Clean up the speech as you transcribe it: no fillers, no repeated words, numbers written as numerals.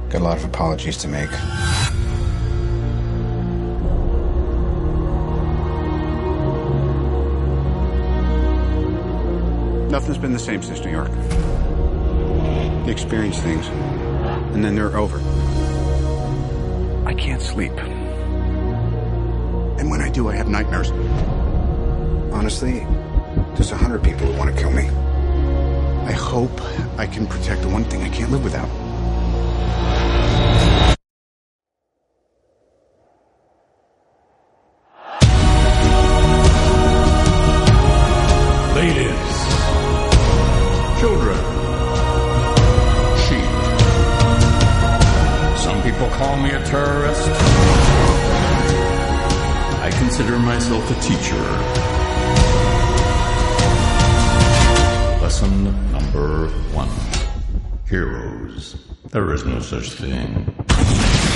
Got a lot of apologies to make. Nothing's been the same since New York. You experience things, and then they're over. I can't sleep. And when I do, I have nightmares. Honestly, there's 100 people who want to kill me. I hope I can protect the one thing I can't live without. Ladies, children, sheep. Some people call me a terrorist. I consider myself a teacher. Lesson number 1. Heroes. There is no such thing.